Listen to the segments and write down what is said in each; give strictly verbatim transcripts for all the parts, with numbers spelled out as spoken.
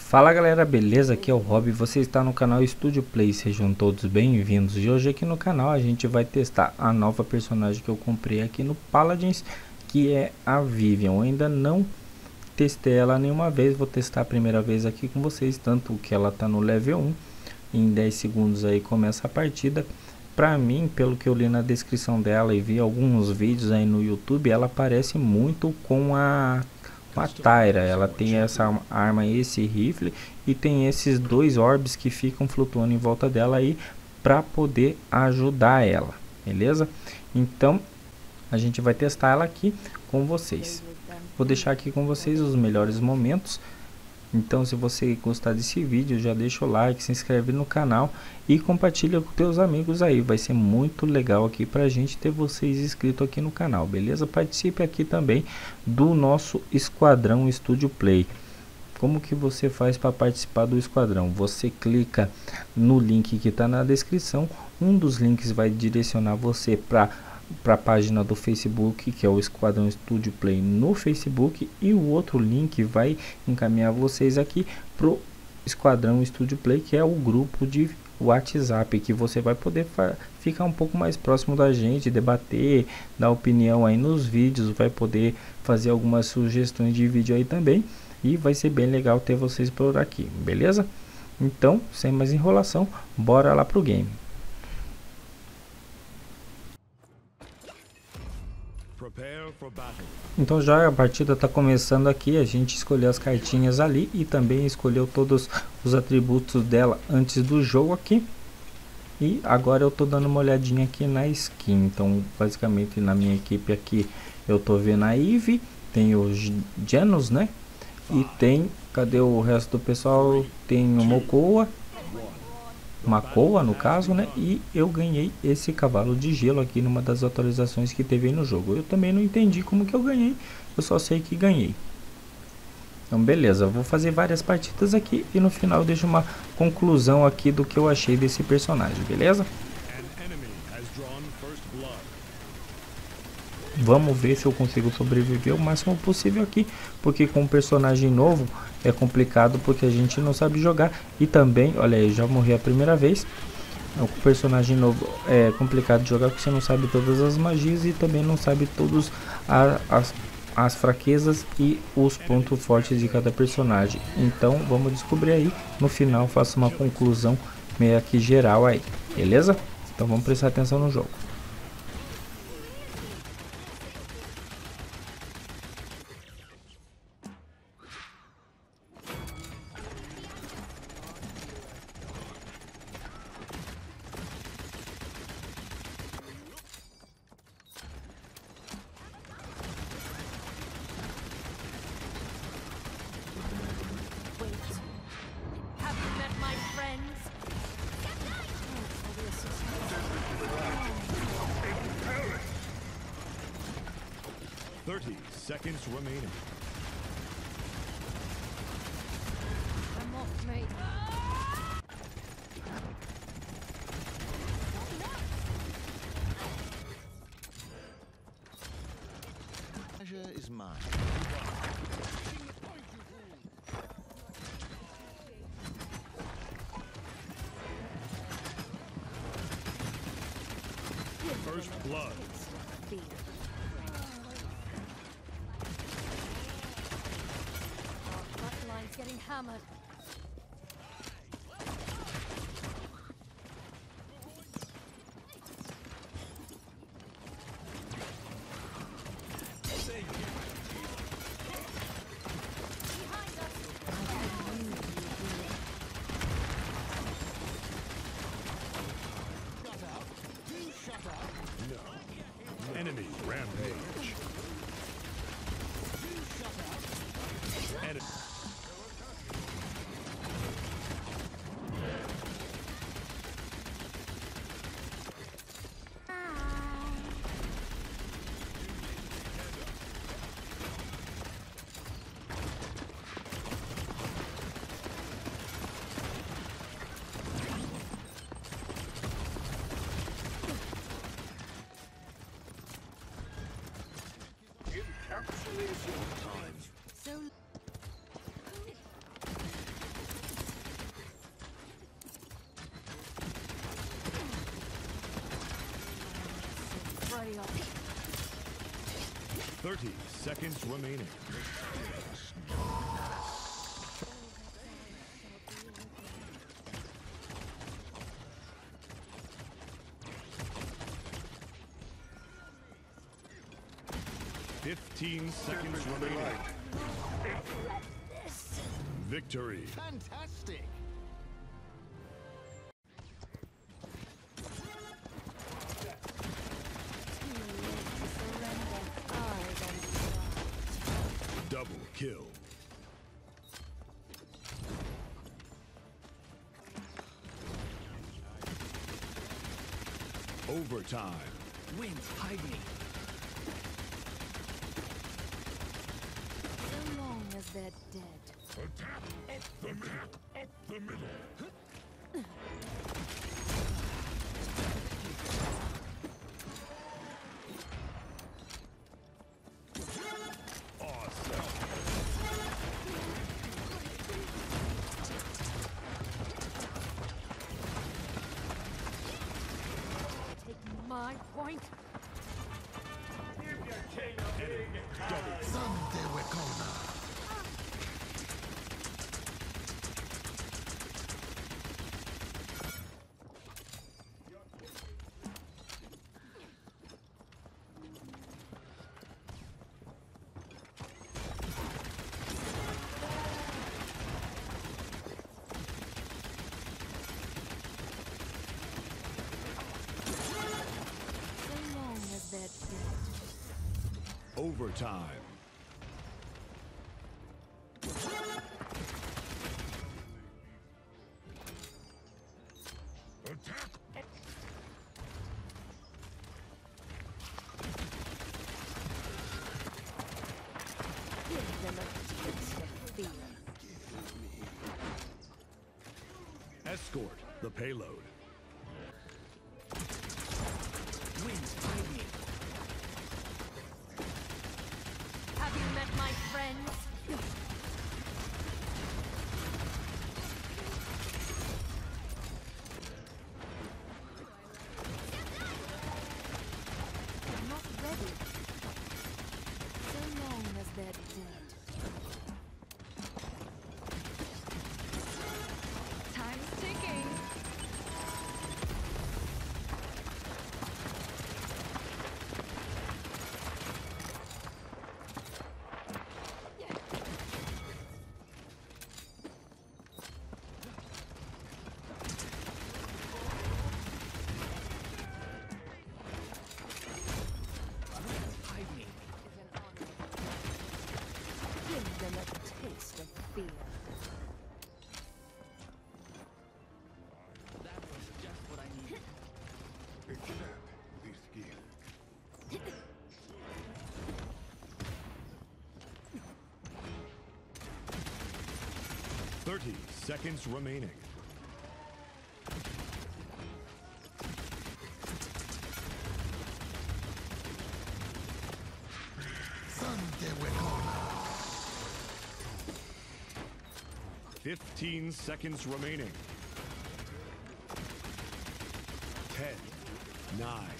Fala galera, beleza? Aqui é o Rob, você está no canal Studio Play, sejam todos bem-vindos. E hoje aqui no canal a gente vai testar a nova personagem que eu comprei aqui no Paladins, que é a Vivian. Eu ainda não testei ela nenhuma vez, vou testar a primeira vez aqui com vocês, tanto que ela tá no level um, em dez segundos aí começa a partida. Pra mim, pelo que eu li na descrição dela e vi alguns vídeos aí no YouTube, ela parece muito com a a Tyra. Ela tem essa arma, esse rifle, e tem esses dois orbes que ficam flutuando em volta dela aí para poder ajudar ela, beleza? Então a gente vai testar ela aqui com vocês. Vou deixar aqui com vocês os melhores momentos. Então, se você gostar desse vídeo, já deixa o like, se inscreve no canal e compartilha com teus amigos aí. Vai ser muito legal aqui pra gente ter vocês inscritos aqui no canal, beleza? Participe aqui também do nosso Esquadrão Studio Play. Como que você faz para participar do esquadrão? Você clica no link que está na descrição. Um dos links vai direcionar você para para a página do Facebook, que é o Esquadrão Studio Play no Facebook, e o outro link vai encaminhar vocês aqui pro Esquadrão Studio Play, que é o grupo de WhatsApp, que você vai poder ficar um pouco mais próximo da gente, debater, dar opinião aí nos vídeos, vai poder fazer algumas sugestões de vídeo aí também, e vai ser bem legal ter vocês por aqui, beleza? Então, sem mais enrolação, bora lá pro game. Então já a partida está começando aqui, a gente escolheu as cartinhas ali e também escolheu todos os atributos dela antes do jogo aqui. E agora eu tô dando uma olhadinha aqui na skin. Então basicamente na minha equipe aqui eu tô vendo a Eve, tem o Janus, né? E tem, cadê o resto do pessoal? Tem o Mokoa, Makoa no caso, né? E eu ganhei esse cavalo de gelo aqui numa das atualizações que teve aí no jogo. Eu também não entendi como que eu ganhei, eu só sei que ganhei. Então beleza, eu vou fazer várias partidas aqui e no final eu deixo uma conclusão aqui do que eu achei desse personagem, beleza? Vamos ver se eu consigo sobreviver o máximo possível aqui, porque com um personagem novo é complicado, porque a gente não sabe jogar. E também, olha aí, já morri a primeira vez. Com o personagem novo é complicado de jogar, porque você não sabe todas as magias e também não sabe todos a, as, as fraquezas e os pontos fortes de cada personagem. Então vamos descobrir aí, no final faço uma conclusão meio que geral aí, beleza? Então vamos prestar atenção no jogo. thirty seconds remaining. I'm off, mate. Pleasure is mine. First blood. Getting hammered. No. Enemy rampage. Enemy. So Hurry up. thirty seconds remaining. Fifteen seconds remaining. Victory. Fantastic! Double kill. Overtime. Wind, hide me. So long as they're dead. Attack up the middle. Up the middle. Take my point. Sante Wekona. So long as they're dead. Overtime. Attack. Give them a taste of fear. Escort the payload. Wind, hide me. Have you met my friends? I'm not ready. So long as they're dead. Time's ticking. Hide me. Give them a taste of fear. That was just what I needed. Accept this gift. Thirty seconds remaining. Sante Wekona. Fifteen seconds remaining. Ten, nine.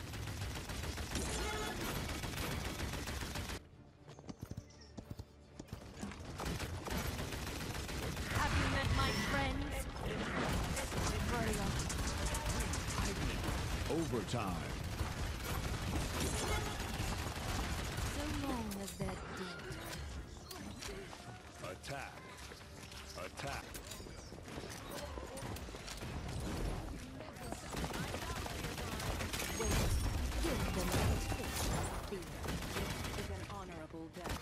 Have you met my friends? Hurry up. Overtime. So long as they're dead. Attack. Attack. Give them a taste of fear. Is an honorable death.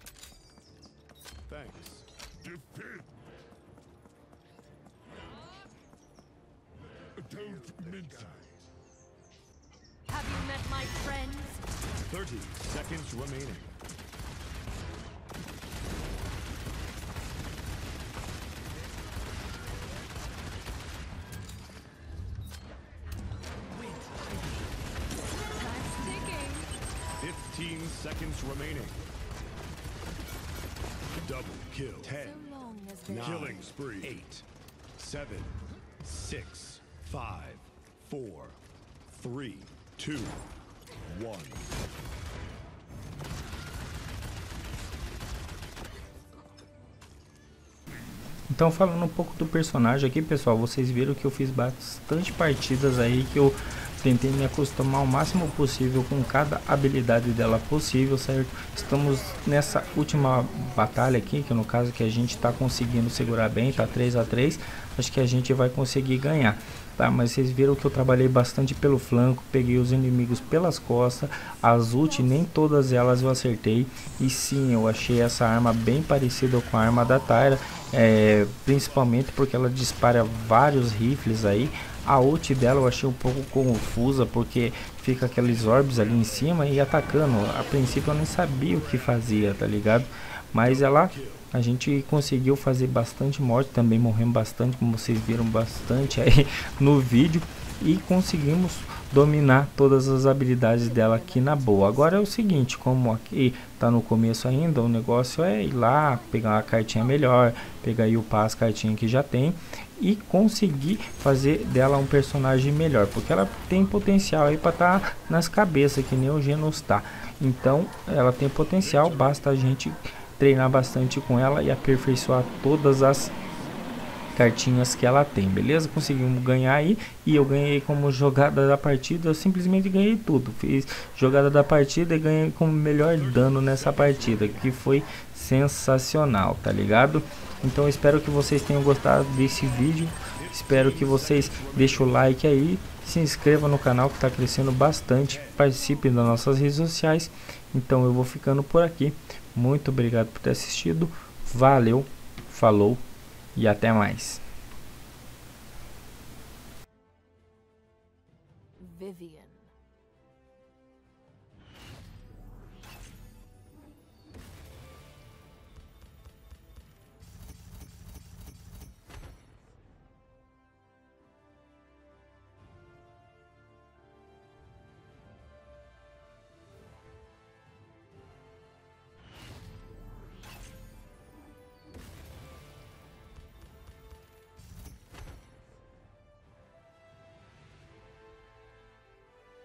Thanks. Defend. Don't mince. Have you met my friends? Thirty seconds remaining. Wind, hide Time's ticking. Fifteen seconds remaining. Double kill. So Ten. long as they're Nine. Killing spree. Eight. Seven. Six. Five. Four. Three. Two. Então, falando um pouco do personagem aqui, pessoal, vocês viram que eu fiz bastante partidas aí, que eu tentei me acostumar o máximo possível com cada habilidade dela possível, certo? Estamos nessa última batalha aqui, que no caso que a gente está conseguindo segurar bem, tá três a três, acho que a gente vai conseguir ganhar. Tá, mas vocês viram que eu trabalhei bastante pelo flanco, peguei os inimigos pelas costas, as ult nem todas elas eu acertei, e sim, eu achei essa arma bem parecida com a arma da Tyra, é, principalmente porque ela dispara vários rifles aí. A ult dela eu achei um pouco confusa, porque fica aqueles orbes ali em cima e atacando. A princípio eu nem sabia o que fazia, tá ligado? Mas ela, a gente conseguiu fazer bastante morte, também morremos bastante, como vocês viram bastante aí no vídeo. E conseguimos dominar todas as habilidades dela aqui na boa. Agora é o seguinte, como aqui tá no começo ainda, o negócio é ir lá, pegar uma cartinha melhor, pegar e upar as cartinhas que já tem e conseguir fazer dela um personagem melhor, porque ela tem potencial aí para estar tá nas cabeças, que nem o Genos tá. Então ela tem potencial, basta a gente treinar bastante com ela e aperfeiçoar todas as cartinhas que ela tem, beleza? Conseguimos ganhar aí, e eu ganhei como jogada da partida, eu simplesmente ganhei tudo, fiz jogada da partida e ganhei como melhor dano nessa partida, que foi sensacional, tá ligado? Então eu espero que vocês tenham gostado desse vídeo, espero que vocês deixem o like aí, se inscreva no canal que está crescendo bastante, participe das nossas redes sociais. Então eu vou ficando por aqui, muito obrigado por ter assistido, valeu, falou e até mais. Vivian.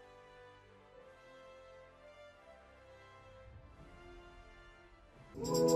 You